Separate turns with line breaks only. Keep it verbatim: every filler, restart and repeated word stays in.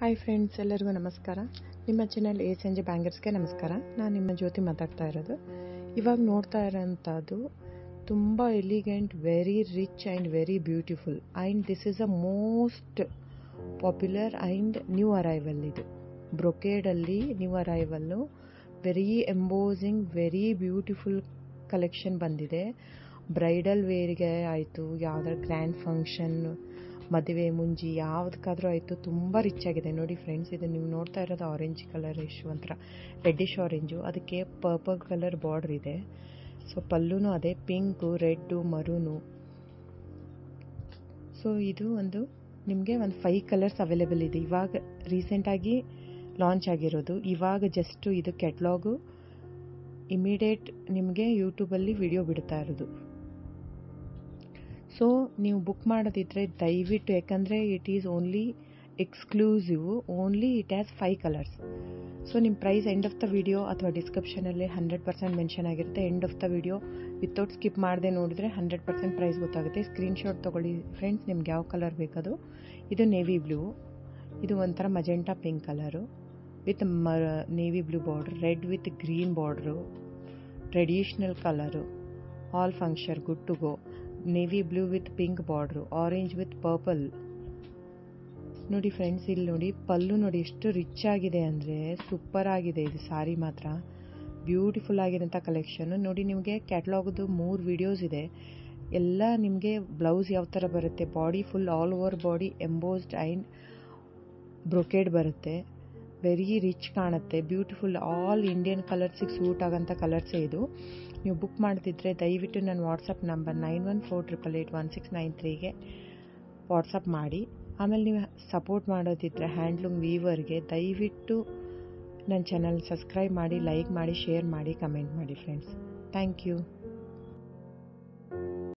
Hi friends, ಎಲ್ಲರಿಗೂ ನಮಸ್ಕಾರ. ನಿಮ್ಮ channel A S N J ಬ್ಯಾಂಗರ್ಸ್ಗೆ ನಮಸ್ಕಾರ. ನಾನು ನಿಮ್ಮ ಜ್ಯೋತಿ ಮಾತಾಡ್ತಾ ಇರೋದು. ಇವಾಗ ನೋಡ್ತಾ ಇರೋಂಥದ್ದು ತುಂಬ elegant, very rich and very beautiful and this is a most popular and new arrival. ಇದು ಬ್ರೊಕೇಡಲ್ಲಿ ನ್ಯೂ ಅರೈವಲ್ಲು, very embossing, very beautiful collection ಬಂದಿದೆ. ಬ್ರೈಡಲ್ ವೇರ್ಗೆ ಆಯಿತು, ಯಾವುದಾದ್ರು ಗ್ರ್ಯಾಂಡ್ ಫಂಕ್ಷನ್, ಮದುವೆ ಮುಂಜಿ ಯಾವುದಕ್ಕಾದರೂ ಆಯಿತು, ತುಂಬ ರಿಚ್ ಆಗಿದೆ. ನೋಡಿ ಫ್ರೆಂಡ್ಸ್, ಇದು ನೀವು ನೋಡ್ತಾ ಇರೋದು ಆರೆಂಜ್ ಕಲರ್, ಇಶ್ ಒಂಥರ ರೆಡ್ಡಿಶ್ ಆರೆಂಜು, ಅದಕ್ಕೆ ಪರ್ಪಲ್ ಕಲರ್ ಬಾರ್ಡ್ರ್ ಇದೆ. ಸೊ ಪಲ್ಲುನೂ ಅದೇ ಪಿಂಕು, ರೆಡ್ಡು, ಮರೂನು. ಸೊ ಇದು ಒಂದು ನಿಮಗೆ ಒಂದು ಫೈವ್ ಕಲರ್ಸ್ ಅವೈಲೇಬಲ್ ಇದೆ. ಇವಾಗ ರೀಸೆಂಟಾಗಿ ಲಾಂಚ್ ಆಗಿರೋದು. ಇವಾಗ ಜಸ್ಟು ಇದು ಕೆಟ್ಲಾಗು ಇಮಿಡಿಯೇಟ್ ನಿಮಗೆ ಯೂಟ್ಯೂಬಲ್ಲಿ ವಿಡಿಯೋ ಬಿಡ್ತಾ ಇರೋದು. ಸೊ ನೀವು ಬುಕ್ ಮಾಡೋದಿದ್ರೆ ದಯವಿಟ್ಟು, ಯಾಕಂದರೆ it is only exclusive, only it has five colours. So ನಿಮ್ಮ price end of the video ಅಥವಾ ಡಿಸ್ಕ್ರಿಪ್ಷನಲ್ಲಿ ಹಂಡ್ರೆಡ್ ಪರ್ಸೆಂಟ್ ಮೆನ್ಷನ್ ಆಗಿರುತ್ತೆ. End of the video without skip ಮಾಡದೆ ನೋಡಿದ್ರೆ ಹಂಡ್ರೆಡ್ ಪರ್ಸೆಂಟ್ ಪ್ರೈಸ್ ಗೊತ್ತಾಗುತ್ತೆ. ಸ್ಕ್ರೀನ್ಶಾಟ್ ತೊಗೊಳ್ಳಿ ಫ್ರೆಂಡ್ಸ್, ನಿಮ್ಗೆ ಯಾವ ಕಲರ್ ಬೇಕದು. ಇದು ನೇವಿ ಬ್ಲೂ, ಇದು ಒಂಥರ ಮಜೆಂಟಾ ಪಿಂಕ್ ಕಲರು ವಿತ್ ಮ navy blue border, red with green border, traditional colour, all function good to go. Navy blue with pink border, orange with purple. ನೋಡಿ friends, ಇಲ್ಲಿ ನೋಡಿ ಪಲ್ಲು ನೋಡಿ ಎಷ್ಟು ರಿಚ್ ಆಗಿದೆ ಅಂದರೆ ಸೂಪರ್ ಆಗಿದೆ. ಇದು ಸಾರಿ ಮಾತ್ರ ಬ್ಯೂಟಿಫುಲ್ ಆಗಿರೋಂಥ ಕಲೆಕ್ಷನ್ನು. ನೋಡಿ, ನಿಮಗೆ ಕ್ಯಾಟ್ಲಾಗ್ದು ಮೂರು ವಿಡಿಯೋಸ್ ಇದೆ. ಎಲ್ಲ ನಿಮಗೆ ಬ್ಲೌಸ್ ಯಾವ ಥರ ಬರುತ್ತೆ, body full all over body embossed and brocade ಬರುತ್ತೆ. ವೆರಿ ರಿಚ್ ಕಾಣುತ್ತೆ, ಬ್ಯೂಟಿಫುಲ್, ಆಲ್ ಇಂಡಿಯನ್ ಕಲರ್ಸಿಗೆ ಸೂಟ್ ಆಗೋಂಥ ಕಲರ್ಸೇ ಇದು. ನೀವು ಬುಕ್ ಮಾಡ್ತಿದ್ರೆ ದಯವಿಟ್ಟು ನನ್ನ WhatsApp number nine one four triple eight one six nine ತ್ರೀಗೆ ವಾಟ್ಸಪ್ ಮಾಡಿ. ಆಮೇಲೆ ನೀವು ಸಪೋರ್ಟ್ ಮಾಡೋದಿದ್ರೆ ಹ್ಯಾಂಡ್ಲೂಮ್ ವೀವರ್ಗೆ ದಯವಿಟ್ಟು ನನ್ನ ಚಾನಲ್ ಸಬ್ಸ್ಕ್ರೈಬ್ ಮಾಡಿ, ಲೈಕ್ ಮಾಡಿ, ಶೇರ್ ಮಾಡಿ, ಕಮೆಂಟ್ ಮಾಡಿ ಫ್ರೆಂಡ್ಸ್. Thank you.